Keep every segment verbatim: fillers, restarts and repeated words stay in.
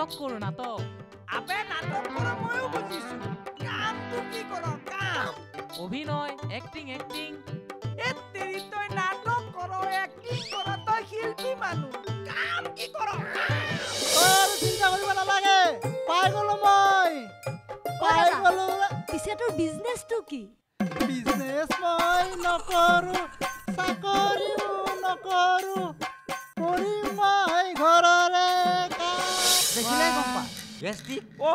নাটক কৰো নাটক আবে নাটক কৰা মইও বুজিছো কাম তো কি কৰ কাম অভিনয় এক্টিং এক্টিং এ তেৰি তই নাটক কৰ এক্টিং কৰ তই শিল্পী মানুহ কাম কি কৰ তোৰ চিন্তা কৰিব নালাগে পাই গলো মই পাই গলো পিছে তোৰ বিজনেছটো কি বিজনেছ মই নকৰো চাকৰিও নকৰো কৰিম মই ঘৰৰে কাম দেখিলে গম পা গেছ দি ও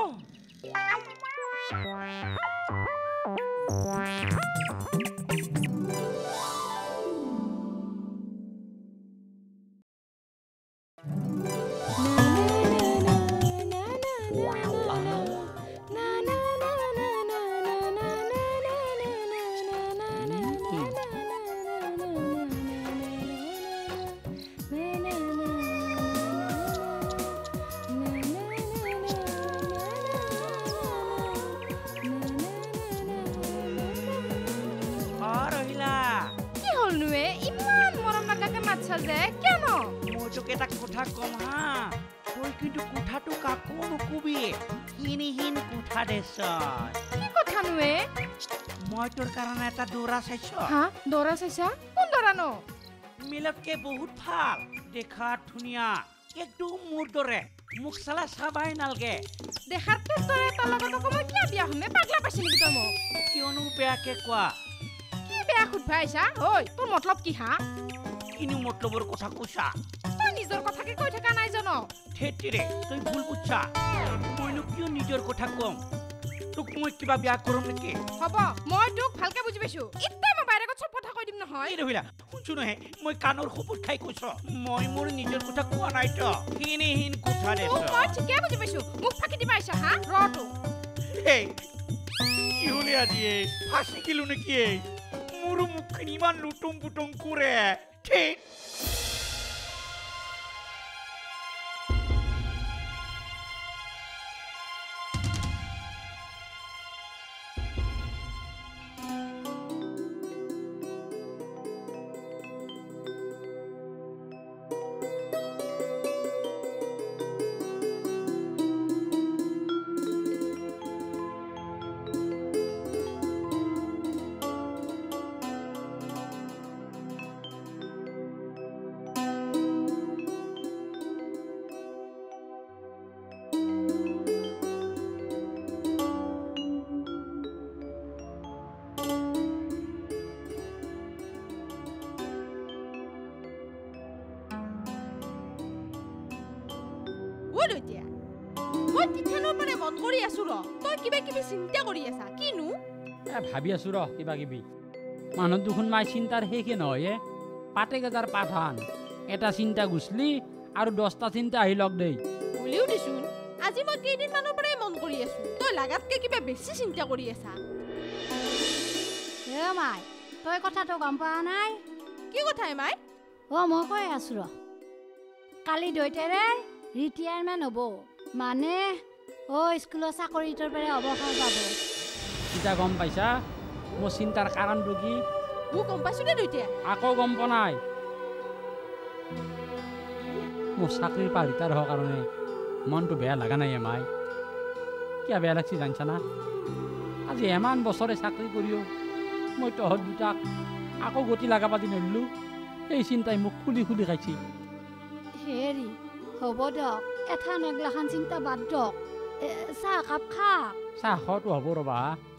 এটা কথা কম হা তই কিন্তু কোঠাটো কাকো নকবি হিনিহীন কোঠা দেশ কি কথা নুৱে মই তোৰ কাৰণে এটা দৌৰা চাইছো হা দৌৰা চাইছা কোন দৌৰা ন মিলতকে বহুত ভাল দেখা ধুনীয়া একদম মোৰ দৰে মুখ চালা চাবাই নালগে দেখাতকে তই এটা লগত অকমান কিয় বিয়া হমে পাগলা পাইছি নেকি তই মোক কিয়নো বেয়াকে কোৱা কি বেয়া খুদবা আইছা ঐ তোৰ মতলব কি হা কিনো মতলবৰ কথা কৈছা নিজৰ কথাকে কৈ থকা নাই জানো থেতিৰে তই ভুল বুঝছা মইনো কিয় নিজৰ কথা কম তোক মই কিবা বিয়া কৰম নেকি হ'ব মই তোক ভালকে বুজি পাইছো ইত্তা মই বাইরে চব কথা কৈ দিম নহয় এই ৰহিলা শুনছো নহয় মই কানৰ খবর খাই কৈছো মই মোৰ নিজৰ কথা কোৱা নাই তো হিনিহীন কথা দেছ মই ঠিকে বুজি পাইছো মুখ ফাকি দিবা আইছা হা ৰটো এই কি হলে আজি ফাঁসি কিলো নেকি মোৰ মুখখিনি ইমান লুটুম পুটুম কৰে ঠিক ভাবি আছো ৰ কিবা কিবি মানুহ দুখন মাই চিন্তাৰ শেষে নহয় পাতে গেজাৰ পাঠান এটা চিন্তা গুছলি আৰু দহটা চিন্তা আহি লগ দেই বুলিও দিছোন আজি মই কেইদিন মানৰ পৰাই মন কৰি আছো তই লাগাতকে কিবা বেছি চিন্তা কৰি আছা এ মাই তই কথাটো গম পোৱা নাই কি কথা মাই অ মই কৈ আছো ৰ কালি দৈতেৰে ৰিটায়াৰমেণ্ট হ'ব মানে অ স্কুলৰ চাকৰিটোৰ পৰা অৱসৰ পাব কিটা গম পাইছা মোৰ চিন্তাৰ কাৰণটো কি মোক গম পাইছো দে দৈতে আকৌ গম পোৱা নাই মোৰ চাকৰিৰ পৰা ৰিটায়াৰ হোৱাৰ কাৰণে মনটো বেয়া লগা নাই এমাই কিয় বেয়া লাগছি জানছা না আজি এমান বছৰে চাকৰি কৰিও মই তহঁত দুটাক আকৌ গতি লগা পাতি নৰিলোঁ এই চিন্তাই মোক খুলি খুলি খাইছি হেৰি হ'ব দক এঠান এগলাখান চিন্তা বাদ দক চাহ কাপ খা চাহ খোৱাটো হ'ব ৰ'বা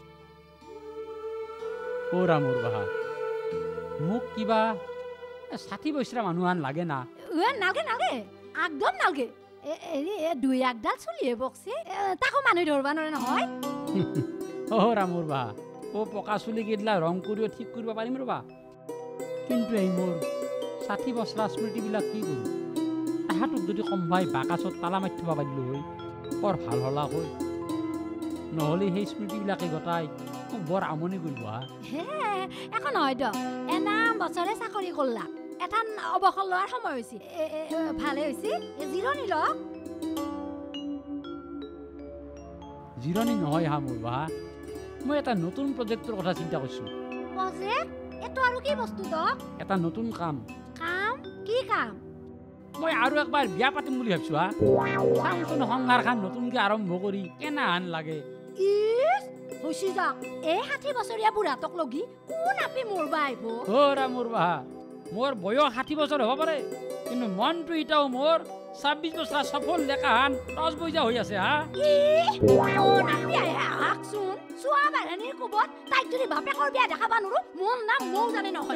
ওৰা মোৰ বাহা মোক কিবা ষাঠি বছৰীয়া মানুহ আন লাগে না নালগে নালগে একদম নালগে হেৰি দুই একডাল চলিয়ে বকছে তাকো মানুহ ধৰবা নোৱাৰে নহয় ওৰা মোৰ বাহা অ পকা চুলি কেইডাল ৰং কৰিও ঠিক কৰিব পাৰিম ৰ'বা কিন্তু এই মোৰ ষাঠি বছৰীয়া স্মৃতিবিলাক কি কৰোঁ তাহাঁতক যদি সম্ভাই বাকাচত তালা মাৰি থ'ব পাৰিলোঁ হয় বৰ ভাল হলা হয় নহ'লে সেই স্মৃতিবিলাকে গতাই মোক বৰ আমনি কৰিব হে একো নহয় দক এনাম বছৰে চাকৰি কৰলা এঠান অৱসৰ লোৱাৰ সময় হৈছে ভালে হৈছে জিৰণি ল জিৰণি নহয় হা মোৰ বা মই এটা নতুন প্ৰজেক্টৰ কথা চিন্তা কৰিছোঁ প্ৰজেক্ট এইটো আৰু কি বস্তু দক এটা নতুন কাম কাম কি কাম মই আৰু একবাৰ বিয়া পাতিম বুলি ভাবিছো হা চাওঁচোন সংসাৰখন নতুনকৈ আৰম্ভ কৰি কেনাহান লাগে ইস হৈছি যাক এই ষাঠি বছৰীয়া বুঢ়াটোক লগি কোন আপি মৰবা আহিব অ'ৰা মোৰ বাহা মোৰ বয়স ষাঠি বছৰ হ'ব পাৰে কিন্তু মনটো এতিয়াও মোৰ ছাব্বিছ বছৰ সফল ডেকাহান টচ বৈজা হৈ আছে হা কোন আপি আহে আহকচোন চোৱা বাঢ়ানীৰ কোবত তাইক যদি বাপেকৰ বিয়া দেখাবা নোৱাৰো মোৰ নাম মৌ জানে নহয়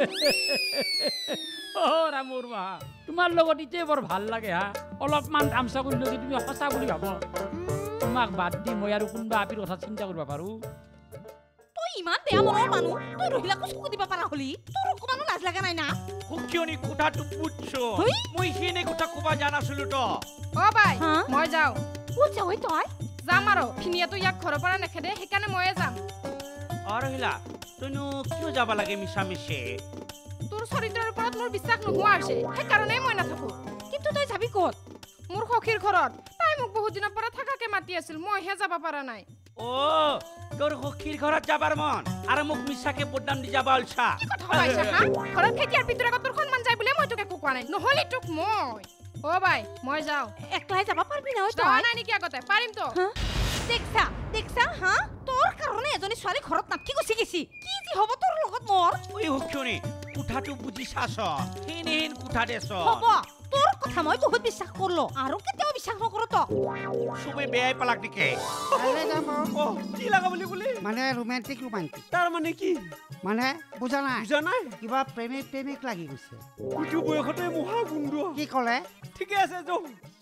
অ'ৰা মোৰ বাহা তোমাৰ লগত ইতে বৰ ভাল লাগে হা অলপমান তামচা কৰিলে যদি তুমি সঁচা বুলি ভাব তোমাক বাদ দি মই আৰু কোনোবা আপিৰ কথা চিন্তা কৰিব পাৰোঁ তই ইমান বেয়া মনৰ মানুহ তই ৰহিলাকো চকু দিব পাৰা হলি তোৰ অকমানো লাজ লাগা নাই না সখিয়নি কথাটো বুজছো মই সেইনে কথা ক'বা জানাছিলো তো অ বাই মই যাওঁ ক'ত যাৱ তই যাম আৰু খিনিয়াটো ইয়াক ঘৰৰ পৰা নেখেদে সেইকাৰণে ময়ে যাম অৰহিলা তইনো কিয় যাব লাগে মিছা মিছে তোৰ চৰিত্ৰৰ ওপৰত মোৰ বিশ্বাস নোহোৱা হৈছে সেইকাৰণেই মই নাথাকো কিন্তু তই যাবি ক'ত মোৰ সখীৰ ঘৰত তাই মোক বহুত দিনৰ পৰা থাকাকে মাতি আছিল মইহে যাব পৰা নাই ও তোর সখীর ঘৰত যাবার মন আর মোক মিছাকে বদনাম দি যাবা অলছা কি কথা হলাইছা হা ঘৰত খেতিয়াৰ পিতৰা তোৰ সন্মান যায় বুলি মই তোকে কোৱা নাই নহলি তোক মই ও বাই মই যাওঁ একলাই যাব পারবি না তই নাই নেকি আগতে পাৰিম তো দেখছা দেখছা হা তোৰ কাৰণে এজনী ছোৱালী ঘৰত নাথকি গুচি গেছি কি যি হ'ব তোৰ লগত মোৰ ওই সখিয়নি কথাটো বুজি চাছ হেন হেন কথা দেছ হ'ব তোৰ কথা মই বহুত বিশ্বাস কৰলো আৰু কেতিয়াও বিশ্বাস নকৰো তো সবে বেয়াই পালাক দিকে কাইলৈ যাম ও কি লাগা বুলি বলে মানে ৰোমান্টিক ৰোমান্টিক তাৰ মানে কি মানে বুজা নাই বুজা নাই কিবা প্ৰেমিক প্ৰেমিক লাগি গৈছে কুটু বয়সতে মহা গুণ্ড কি ক'লে ঠিকে আছে যো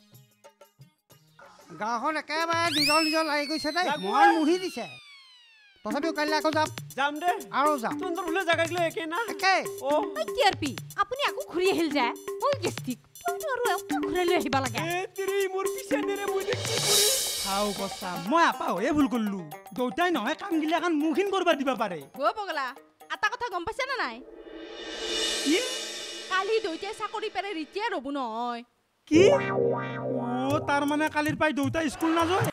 গাঁওখন একেবাৰে নিজৰ নিজৰ লাগি গৈছে দেই মই মুহি দিছে তথাপিও কাইলৈ আকৌ যাম যাম দে আৰু যাম তন্দৰ ফুলে জাগা গিলা একে না একে ও ঐ টিআৰপি আপুনি আকৌ ঘূৰি আহিল যায় ঐ গেষ্টিক তইতো আৰু একো ঘূৰাই লৈ আহিব লাগে এ তিৰি মোৰ পিছে নেৰে মই কি কৰি খাও কচা মই আপা হয়ে ভুল করলু দেউতাই নহয় কাম গিলা এখন মুখিন করবা দিবা পারে অ পগলা এটা কথা গম পাইছা না নাই কি কালি দৈতাই চাকৰি পেৰে ৰিটিয়াৰ হ'ব নহয় কি ও তার মানে কালির পাই দেউতা স্কুল না যায়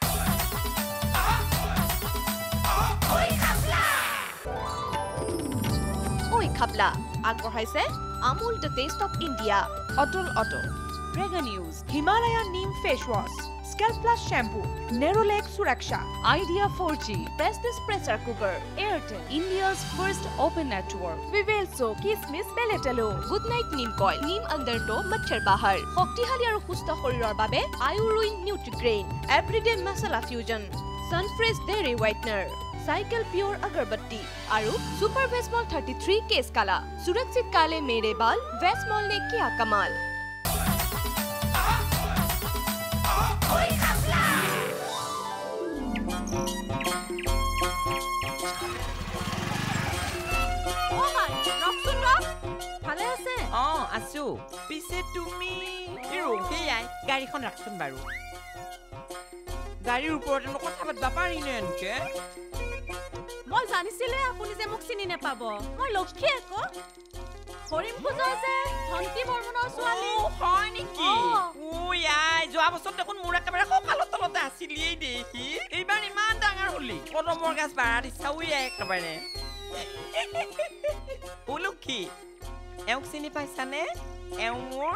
ওই খাবলা আগবঢ়াইছে Amul the taste of India অটল অটল ব্ৰেগা নিউজ Himalaya neem face wash scalp plus shampoo Nerolac Suraksha Idea four G Prestige pressure cooker Airtel India's first open network Vivel soap কিচমিচ বেলেটেলো গুড নাইট নিম কইল নিম আণ্ডাৰটো মচ্ছৰ বাহাৰ শক্তিশালী আৰু সুস্থ শৰীৰৰ বাবে আয়ুৰুইন Nutrigrain Everyday masala fusion Sunfresh dairy whitener Cycle pure agarbatti और सुपर वेस्मॉल थर्टी थ्री केस काला सुरक्षित काले मेरे बाल वेस्मॉल ने किया कमाल অ ভাই ৰখচোন ৰখ ভালে আছে অ আছো পিছে তুমি ৰখিয়াই গাড়ীখন ৰাখচোন বাৰু গাড়ীৰ ওপৰত কথা পাতিব পাৰিনে এনেকে মই জানিছিলে আপুনি যে মোক চিনি নাপাব মই লক্ষী আকৌ হৰিম পূজা যে ধন্তি বৰ্মনৰ ছোৱালী হয় নেকি ও আই যোৱা বছৰ দেখোন মোৰ একেবাৰে কঁকালৰ তলতে আছিলিয়েই দেখি এইবাৰ ইমান ডাঙৰ হলি কদমৰ গাছ বাঢ়া দিছা ঐ একেবাৰে ও লক্ষী এওঁক চিনি পাইছানে এওঁ মোৰ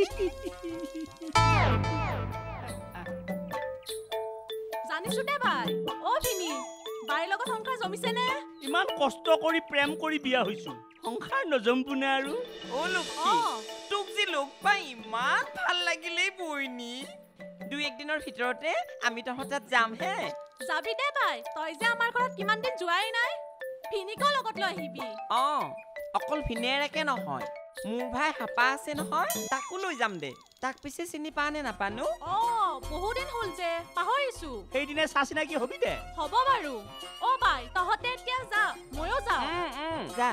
জানিছো দে ভাই অ ভিনি বাৰীৰ লগত সংসাৰ জমিছে নে ইমান কষ্ট কৰি প্ৰেম কৰি বিয়া হৈছো সংসাৰ নজম্বুনে আৰু ও লক্ষী তোক যে লগ পাই ইমান ভাল লাগিলেই বইনি দুই একদিনৰ ভিতৰতে আমি তহঁত যাম হে যাবি দে ভাই তই যে আমাৰ ঘৰত কিমান দিন যোৱাই নাই ভিনিকো লগত লৈ আহিবি অ অকল ভিনেৰেকে নহয় মোৰ ভাই হাপা আছে নহয় তাকো লৈ যাম দে তাক পিছে চিনি পা নে নাপানো অ বহু দিন হ'ল যে পাহৰিছো সেইদিনে চাচিনাকি হবি দে হ'ব বাৰু অ ভাই তহঁতে এতিয়া যা ময়ো যাওঁ যা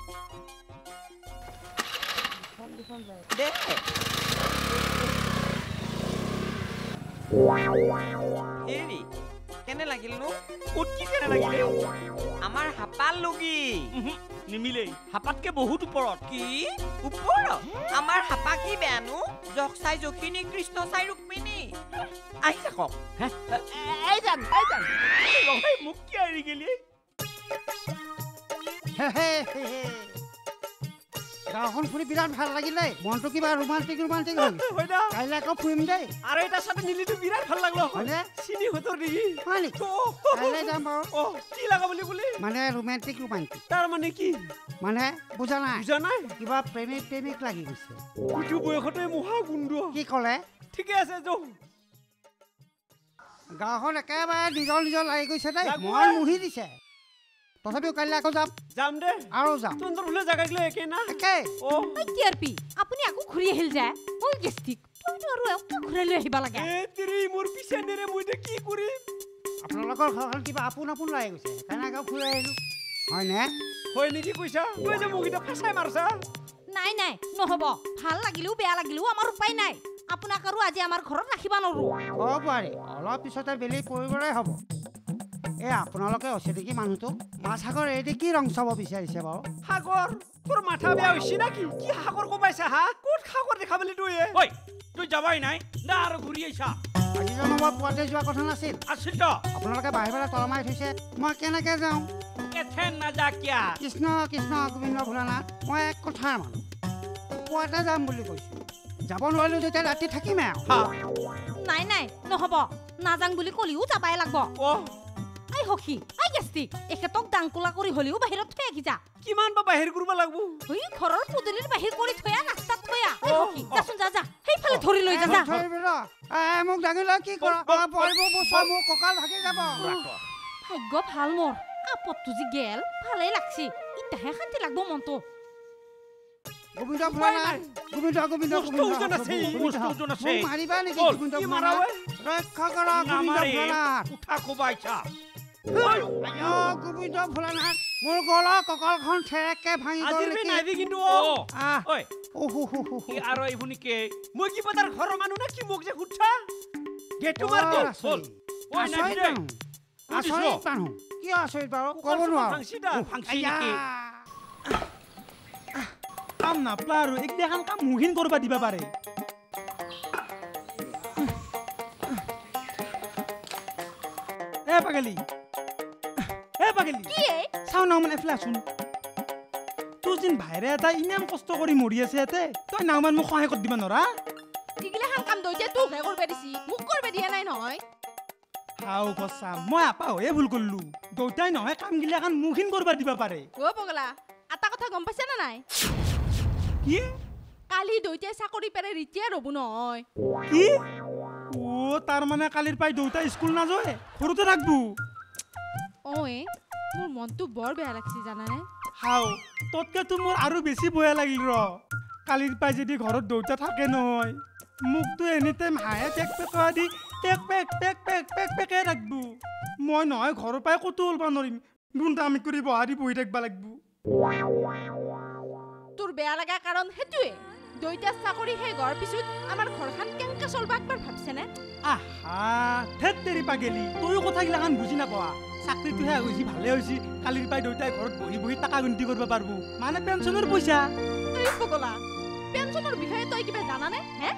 দে হেৰি কেনে লাগিল নো ক'ত কি কেনে লাগিলে আমাৰ হাপা লগি নিমিলে হাপাতকে বহুত ওপৰত কি ওপৰত আমাৰ হাপা কি বেয়ানো জখ চাই জখিনী কৃষ্ণ চাই ৰুক্মিণী আহি থাকক এই যান এই যান এই মোক কি এৰি গেলি গাঁওখন ফুৰি বিৰাট ভাল লাগিলে মনটো কিবা ৰোমান্টিক ৰোমান্টিক হ'ল হয় না কাইলৈ আকৌ ফুৰিম দেই আৰু এটা সাথে নিলিটো বিৰাট ভাল লাগলো হয়নে চিনি হতৰ নেকি হয় নেকি কাইলৈ যাম বাৰু অ কি লাগা বুলি বুলি মানে ৰোমান্টিক ৰোমান্টিক তাৰ মানে কি মানে বুজা নাই বুজা নাই কিবা প্ৰেমিক প্ৰেমিক লাগি গৈছে ইটো বয়সতে মহা গুণ্ড কি ক'লে ঠিকে আছে যো গাঁওখন একেবাৰে নিজৰ নিজৰ লাগি গৈছে দেই মন মুহি দিছে তথাপিও কাইলৈ আকৌ যাম যাম দে আৰু যাম তন্দৰ ফুলে জাগা গলে একে না একে অ টিআৰপি আপুনি আকৌ ঘূৰি আহিল যায় ঐ গেষ্টিক তইতো আৰু একো ঘূৰাই লৈ আহিব লাগে এ তিৰি মোৰ পিছে নেৰে মই দে কি কৰিম আপোনালোকৰ ঘৰখন কিবা আপোন আপোন লাগি গৈছে সেইকাৰণে আকৌ ফুৰি আহিলোঁ হয়নে হয় নেকি কৈছা তই যে মোক এতিয়া ফাঁচাই মাৰছা নাই নাই নহ'ব ভাল লাগিলেও বেয়া লাগিলেও আমাৰ উপায় নাই আপোনাক আৰু আজি আমাৰ ঘৰত ৰাখিব নোৱাৰো হ'ব পাৰি অলপ পিছতে বেলি পৰিবলে হ'ব এ আপোনালোকে হৈছে নেকি মানুহটো মাছ সাগৰ এদি কি ৰং চাব বিচাৰিছে বাৰু সাগৰ তোৰ মাথা বেয়া হৈছে নাকি কি সাগৰ কমাইছা হা ক'ত সাগৰ দেখা পালি তুই ঐ তুই যাবাই নাই না আৰু ঘূৰি আহিছা আজি জানো মই পুৱাতে যোৱা কথা নাছিল আছিল তো আপোনালোকে বাহিৰ বাহিৰে তল মাৰি থৈছে মই কেনেকৈ যাওঁ এথেন নাযা কিয়া কৃষ্ণ কৃষ্ণ গোবিন্দ ভোলানাথ মই এক কথাৰ মানুহ পুৱাতে যাম বুলি কৈছোঁ যাব নোৱাৰিলোঁ যেতিয়া ৰাতি থাকিমে নাই নাই নহ'ব নাযাং বুলি ক'লেও যাবাই লাগব অ আই সখী আই গেষ্টিক এখেতক দাংকোলা কৰি হ'লেও বাহিৰত থৈ আহি যা কিমান বা বাহিৰ কৰিব লাগিব ঐ ঘৰৰ পদূলিৰ বাহিৰ কৰি থৈ আ ৰাস্তাত থৈ আ আই সখী যাচোন যা যা সেইফালে ধৰি লৈ যা যা মোক দাঙিলে কি কৰা পৰিব বছৰ মোৰ কঁকাল ভাগি যাব ভাগ্য ভাল মোৰ আপতটো যি গেল ভালেই লাগছি ইতাহে শান্তি লাগব মনটো গোবিন্দ ভোলানাথ গোবিন্দ গোবিন্দ গোবিন্দ মাৰিবা নেকি গোবিন্দ ভোলানাথ ৰক্ষা কৰা গোবিন্দ ভোলানাথ উঠা কোবাইছা গোবিন্দ ভোলানাথ মোৰ গলা কঁকালখন ঠেৰেককে ভাঙি গ'ল নেকি নাইবি কিন্তু ঐ ই আৰু এইবুনি কে মই কি পতাৰ ঘৰৰ মানুহ না কি মোক যে খুটছা গেটটো মাৰ দে বল ঐ নাই দে আচৰিত মানুহ কি আচৰিত বাৰু ক'ব নোৱাৰো ফাংচিটা ফাংচি নেকি কাম নাপলা আৰু একদিন এখন কাম মুহিন কৰিব দিবা পাৰে এ পাগেলি এ পাগেলি কি চাও না মানে এফালে আছোন তোৰ যেন ভাইৰে এটা ইমান কষ্ট কৰি মৰি আছে ইয়াতে তই নাওমান মোক সহায় কৰি দিবা নৰা ইগিলাখান কাম দৈতে তোকহে কৰিব দিছি মোক কৰিব দিয়া নাই নহয় হাও কচা মই আপা হৈয়ে ভুল কৰিলো দেউতাই নহয় কামগিলা এখন মুহিন কৰিব দিবা পাৰে অ পগলা এটা কথা গম পাইছা না নাই কি কালি দৈতে চাকৰি পেৰে ৰিটায়াৰ হ'ব নহয় কি ও তাৰ মানে কালিৰ পাই দেউতা স্কুল নাযায় ঘৰতে থাকবো অয়ে মোৰ মনটো বৰ বেয়া লাগছি জানানে হাও ততকে মোৰ আৰু বেছি বেয়া লাগিল ৰ কালিৰ পাই যদি ঘৰত দেউতা থাকে নহয় মুখটো এনি টাইম হাঁহে পেক পেকা দি পেক পেক পেক পেক পেক পেকে ৰাখবো মই নহয় ঘৰৰ পৰাই ক'তো ওলবা নোৱাৰিম দুটা আমি কৰি বহাৰি বহি থাকিব লাগব তোৰ বেয়া লগা কাৰণ সেইটোৱে দৈতা চাকৰি শেষ হোৱাৰ পিছত আমাৰ ঘৰখন কেনেকৈ চলবা একবাৰ ভাবছেনে আহা ধেত তেৰি পাগেলি তয়ো কথাগিলাখান বুজি নাপোৱা চাকৰিটো শেষ হৈছে ভালে হৈছে কালিৰ পাই দেউতাই ঘৰত বহি বহি টকা গন্তি কৰিব পাৰিব মানে পেঞ্চনৰ পইচা এই পগলা পেঞ্চনৰ বিষয়ে তই কিবা জানানে হে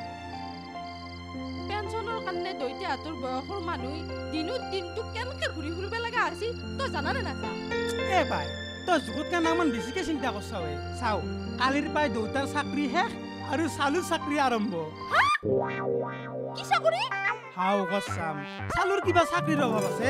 পেঞ্চনৰ কাৰণে দৈতাহঁতৰ বয়সৰ মানুহ দিনত দিনটো কেনেকৈ ঘূৰি ফুৰিব লগা হৈছে তই জানানে নাজা এ পাই তই জগতকে নামান বেছিকে চিন্তা কৰছা ঐ চাও কালিৰ পাই দেউতাৰ চাকৰি শেষ আৰু চালুৰ চাকৰি আৰম্ভ কি চাকৰি হাও কচাম চালুৰ কিবা চাকৰিৰ অভাৱ আছে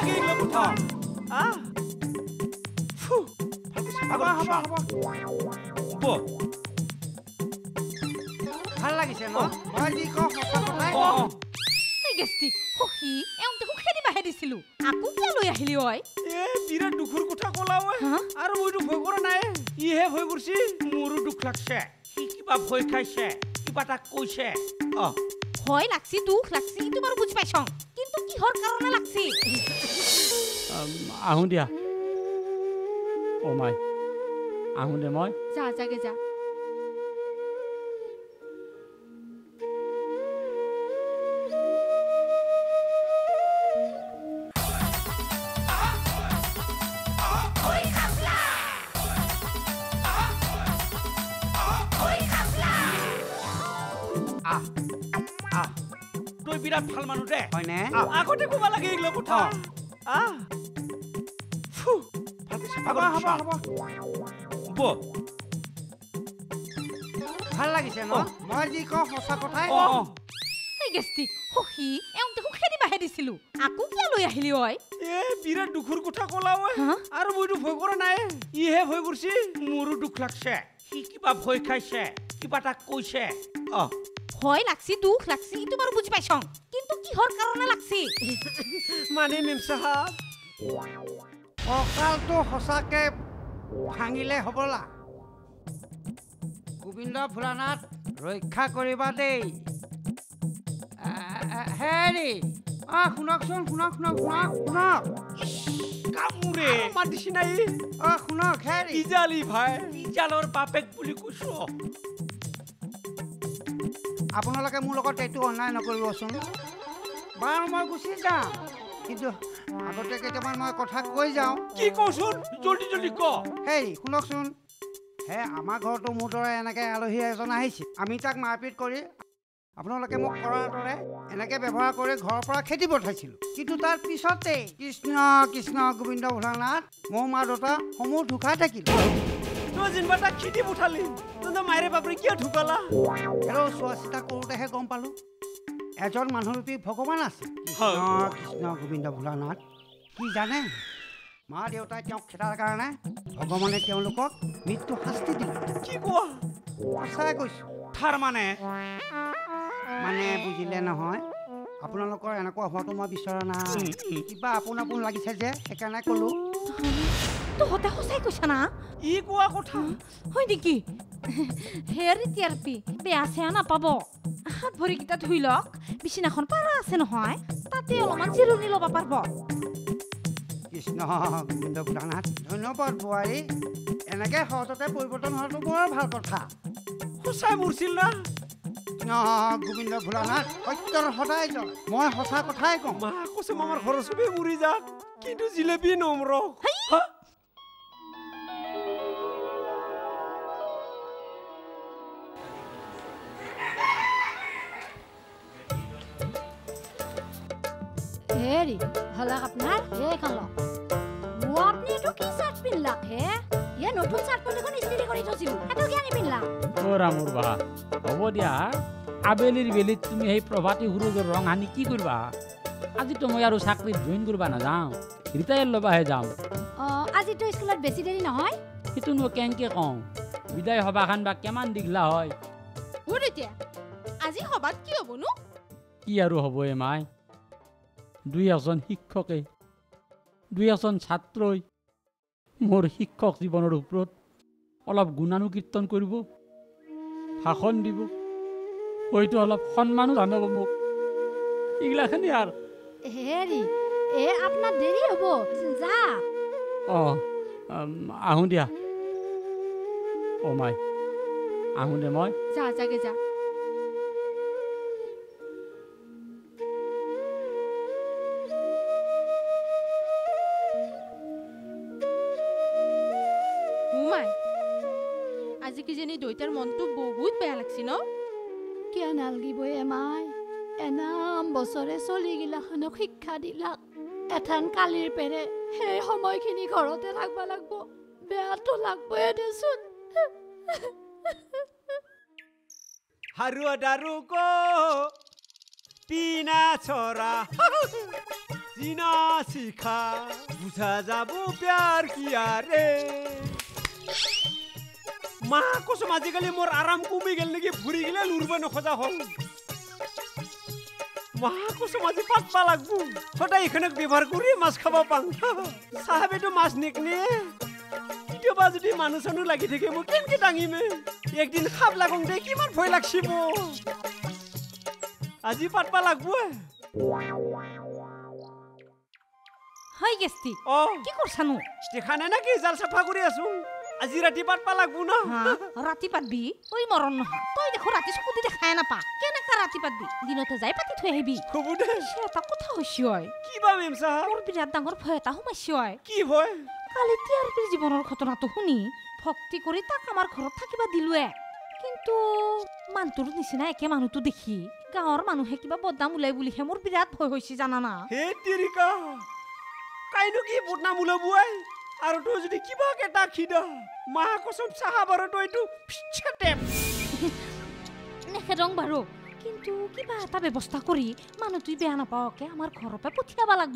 ভাল লাগিছে ন মই যি কওঁ গেষ্টিক সখী এওঁতে সুখেদি বাহে দিছিলো আকৌ কিয় লৈ আহিলি ঐ এ বিৰাট দুখৰ কথা ক'লা ঐ আৰু মইতো ভয় কৰা নাই ইহে ভয় কৰিছি মোৰো দুখ লাগছে সি কিবা ভয় খাইছে কিবা তাক কৈছে অ ভয় লাগছি দুখ লাগছি ইটো বাৰু বুজি পাইছ কিন্তু কিহৰ কাৰণে লাগছি আহোঁ দিয়া অ মাই আহোঁ দে মই যা যাগে যা তই বিৰাট ভাল মানুহ দে হয়নে আগতে ক'ব লাগে এইগিলা কথা আহ ফু হ'ব হ'ব হ'ব ভাল লাগিছে ন মই যি কওঁ সঁচা কথাই কওঁ এই গেষ্টিক হহি এওঁ দেখো খেদি বাহে দিছিলো আকো কিয় লৈ আহিলি ঐ এ বিৰাট দুখৰ কথা ক'লা ঐ আৰু মইতো ভয় কৰা নাই ইহে ভয় কৰিছি মোৰো দুখ লাগছে সি কিবা ভয় খাইছে কিবা তাক কৈছে অ ভয় লাগছি দুখ লাগছি ইটো বাৰু বুজি পাইছ কিন্তু কিহৰ কাৰণে লাগছি মানে মেম সাহেব অকালটো সঁচাকে ভাঙিলে হ'বলা গোবিন্দ ভোলানাথ ৰক্ষা কৰিবা দেই হেৰি অ শুনকচোন শুনক শুনক শুনক শুনক কামুৰে মাতিছি নাই অ শুনক হেৰি ইজালি ভাই ইজালৰ বাপেক বুলি কৈছো আপোনালোকে মোৰ লগত এইটো অন্যায় নকৰিবচোন বাৰু মই গুচি যাম কিন্তু আগতে কেইটামান মই কথা কৈ যাওঁ কি কওঁচোন জলদি জলদি ক হেই শুনকচোন হে আমাৰ ঘৰতো মোৰ দৰে এনেকৈ আলহী এজন আহিছিল আমি তাক মাৰপিট কৰি আপোনালোকে মোক কৰাৰ দৰে এনেকৈ ব্যৱহাৰ কৰি ঘৰৰ পৰা খেদি পঠাইছিলোঁ কিন্তু তাৰ পিছতে কৃষ্ণ কৃষ্ণ গোবিন্দ ভোলানাথ মোৰ মা দেউতা সমূহ ঢুকাই থাকিল তই যেনিবা তাক খেদি পঠালি তহঁতৰ মায়েৰে বাপৰে কিয় ঢুকালা আৰু চোৱা চিতা কৰোঁতেহে গম পালোঁ এজন মানুহৰূপী ভগৱান আছে কৃষ্ণ কৃষ্ণ গোবিন্দ ভোলানাথ কি জানে মা দেউতাই তেওঁক খেদাৰ কাৰণে ভগৱানে তেওঁলোকক মৃত্যু শাস্তি দিলে কি কোৱা সঁচাই কৈছোঁ তাৰ মানে মানে বুজিলে নহয় আপোনালোকৰ এনেকুৱা হোৱাটো মই বিচৰা নাই কিবা আপোন আপোন লাগিছে যে সেইকাৰণে ক'লোঁ তহঁতে সঁচাই কৈছা না ই কোৱা কথা হয় নেকি হেৰি তিয়াৰপি বেয়া চেয়া নাপাব হাত ভৰিকেইটা ধুই লওক বিচনাখন পাৰা আছে নহয় তাতে অলপমান জিৰণি ল'ব পাৰিব কৃষ্ণ গোবিন্দ ভোলানাথ ধন্যবাদ বোৱাৰী এনেকৈ সহজতে পৰিৱৰ্তন হোৱাটো বৰ ভাল কথা সঁচাই মৰিছিল না কৃষ্ণ গোবিন্দ ভোলানাথ সত্যৰ সদায় জয় মই সঁচা কথাই কওঁ মা কৈছে আমাৰ ঘৰৰ চবেই মৰি যাক কিন্তু জিলেপি নমৰক হেৰি হলাক আপনার এইখন লওক ও আপনি এটো কি শার্ট পিনলাক হে এ নতুন শার্ট পলিখন ইস্ত্রি কৰি থৈছিল এটো কি আনি পিনলাক ও রামুর বা হ'ব দিয়া আবেলিৰ বেলিত তুমি সেই প্ৰভাতী সূৰ্যৰ ৰং আনি কি কৰিবা আজি তো মই আৰু চাকৰিত জইন কৰিবা নাযাওঁ ৰিটায়াৰ ল'বাহে যাম আজি তো স্কুলত বেছি দেৰি নহয় সেইটোনো কেনেকে কওঁ বিদায় সভাখন বা কিমান দীঘলা হয় এতিয়া আজি সভাত কি হ'বনো কি আৰু হ'ব এ মাই দুই এজন শিক্ষকে দুই এজন ছাত্ৰই মোৰ শিক্ষক জীৱনৰ ওপৰত অলপ গুণানুকীৰ্তন কৰিব ভাষণ দিব হয়তো অলপ সন্মানো জানাব মোক এইগিলাখানি আৰু হেৰি এ আপোনাৰ দেৰি হ'ব যা অঁ আহোঁ দিয়া অ' মাই আহোঁ দে মই যা যাগে যা আজি কি জানি দৈতাৰ মনটো বহুত বেয়া লাগছি ন কিয় নালগিব এমাই এনাম বছৰে চলি গিলাখনক শিক্ষা দিলাক এথান কালিৰ পেৰে সেই সময়খিনি ঘৰতে থাকব লাগব বেয়াটো লাগবয়ে দেচোন হাৰুৱা দাৰু ক পিনা ছৰা জিনা শিখা বুঝা যাব প্যাৰ কিয়া ৰে মা কসম আজিকালি মোৰ আৰাম কমি গেল নেকি ভুৰি গেলে লুৰব নখজা হল মা কসম আজি পাতবা লাগবো সদায় এখানক ব্যৱহাৰ কৰি মাছ খাব পাম সাহেবেতো মাছ নিকনে কেতিয়াবা যদি মানুহ চানুহ লাগি থাকে মই কেনেকে দাঙিমে একদিন খাপ লাগং দে কিমান ভয় লাগছি মোৰ আজি পাতবা লাগবো হাই গেষ্টি অ কি কৰছানো দেখানে না কি জাল সাফা কৰি আছো আজি ৰাতি পাতবা লাগবো না ৰাতি পাতবি ঐ মৰণ নহয় তই দেখো ৰাতি চকুদি দেখাই নাপা কেনেকা ৰাতি পাতবি দিনতে যাই পাতি থৈ আহিবি হ'ব দে এটা কথা হৈছি হয় কি বা মেম সাহেব মোৰ বিৰাট ডাঙৰ ভয় এটা সোমাইছি হয় কি ভয় কালি তিয়াৰপিৰ জীৱনৰ ঘটনাটো শুনি ভক্তি কৰি তাক আমাৰ ঘৰত থাকিবা দিলোৱে কিন্তু মানুহটোৰ নিচিনা একে মানুহটো দেখি গাঁৱৰ মানুহে কিবা বদনাম ওলাই বুলিহে মোৰ বিৰাট ভয় হৈছি জানানা হে তিৰিকা কাইনো কি বদনাম ওলাবই আৰু তই যদি কিবা কেটা খিদা মা কসম সাহাবৰ তই এইটো ছেটেপ নেখেদং বাৰু কিন্তু কিবা এটা ব্যৱস্থা কৰি মানুহটোই বেয়া নাপাওকে আমাৰ ঘৰৰ পৰা পঠিয়াব লাগব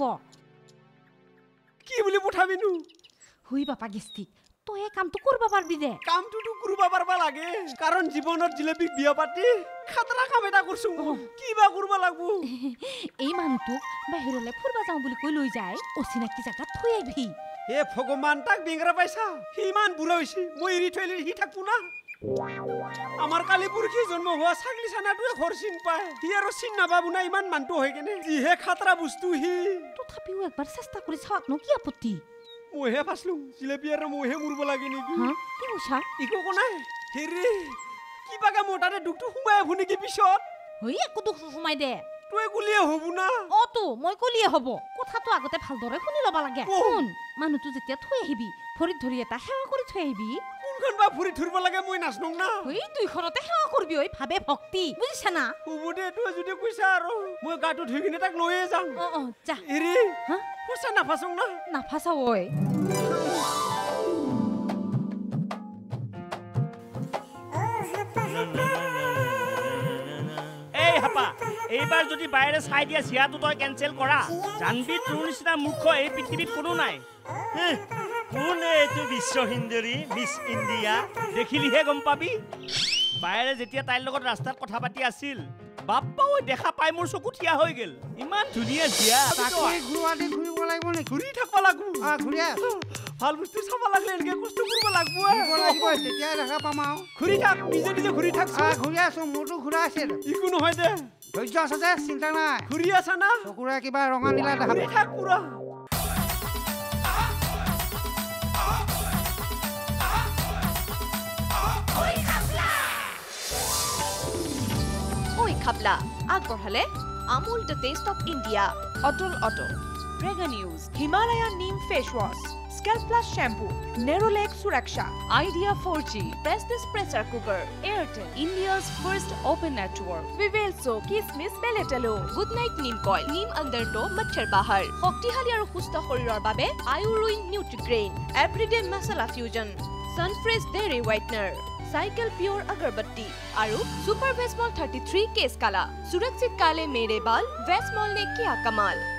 কি বুলি পঠাবিনো হুই বাপা গেষ্টিক তই এই কামটো কৰিব পাৰবি দে কামটোতো কৰিব পাৰবা লাগে কাৰণ জীৱনত জিলেপি বিয়া পাতি খাতৰা কাম এটা কৰছো কিবা কৰিব লাগব এই মানুহটোক বাহিৰলৈ ফুৰবা যাওঁ বুলি কৈ লৈ যায় অচিনাকি জাগাত থৈ আহিবি এ ভগৱান তাক বিংৰা পাইছা সি ইমান বুঢ়া হৈছে মই এৰি থৈ সি থাকবো না আমাৰ কালি পুৰখি জন্ম হোৱা ছাগলী চানাটোৱে ঘৰ চিন পায় সি আৰু চিন নাপাবো না ইমান মানুহটো হৈ কেনে যিহে খাতৰা বস্তু সি তথাপিও একবাৰ চেষ্টা কৰি চাওক ন কি আপত্তি মইহে ফাঁচলো জিলেপি আৰু মইহে মৰিব লাগে নেকি কি কৈছা একো একো নাই হেৰি কিবাকে মোৰ তাতে দুখটো সোমাই আহো নেকি পিছত হৈ একো দুখ সোমাই দে তই গুলিয়ে হব না অতো মই কলিয়ে হব কথাটো আগতে ভালদৰে শুনি ল'ব লাগে শুন মানুহটো যেতিয়া থৈ আহিবি ভৰিত ধৰি এটা সেৱা কৰি থৈ আহিবি কোনখন বা ভৰি ধৰিব লাগে মই নাচনং না এই দুইখনতে সেৱা কৰিবি ঐ ভাবে ভক্তি বুজিছা না হ'ব দে তই যদি কৈছা আৰু মই গাটো ধুই কিনে তাক লৈয়ে যাম অ অ যা হেৰি হা পইচা নাফাচং না নাফাচা ঐ এই হাপা এইবাৰ যদি বাইৰে চাই দিয়া চিয়াটো তই কেঞ্চেল কৰা জানবি তোৰ নিচিনা মূৰ্খ এই পৃথিৱীত কোনো নাই কোন এইটো বিশ্ব সুন্দৰী মিছ ইণ্ডিয়া দেখিলিহে গম পাবি বাইৰে যেতিয়া তাইৰ লগত ৰাস্তাত কথা পাতি আছিল বাপ্পা ঐ দেখা পাই মোৰ চকু থিয়া হৈ গেল ইমান ধুনীয়া জিয়া তাকে ঘূৰোৱা দি ঘূৰিব লাগিব নে ঘূৰি থাকবা লাগবো আ ঘূৰিয়া ভাল বস্তু চাব লাগলে এনেকে কষ্ট কৰিব লাগবো লাগিব তেতিয়াই দেখা পাম আৰু ঘূৰি থাক নিজে নিজে ঘূৰি থাক আ ঘূৰি আছো মোৰটো ঘূৰা আছে একো নহয় দে ধৈৰ্য আছে যে চিন্তা নাই ঘূৰি আছা না চকুৰে কিবা ৰঙা নীলা দেখা ঘূৰি থাক পুৰা ঐ খাবলা আগবঢ়ালে Amul the taste of India অটল অটল প্ৰেগা নিউজ Himalaya neem face wash scalp plus shampoo Nerolac Suraksha Idea four G Prestige pressure cooker Airtel India's first open network Vivel soap কিচমিচ বেলেটেলো গুড নাইট নিম কইল নিম আণ্ডাৰ টো মচ্ছৰ বাহাৰ শক্তিশালী আৰু সুস্থ শৰীৰৰ বাবে আয়ুৰুইন Nutrigrain Everyday masala fusion Sunfresh dairy whitener Cycle pure agarbatti आरु सुपर वेस्मॉल थर्टी थ्री केस काला सुरक्षित काले मेरे बाल वेस्मॉल ने किया कमाल।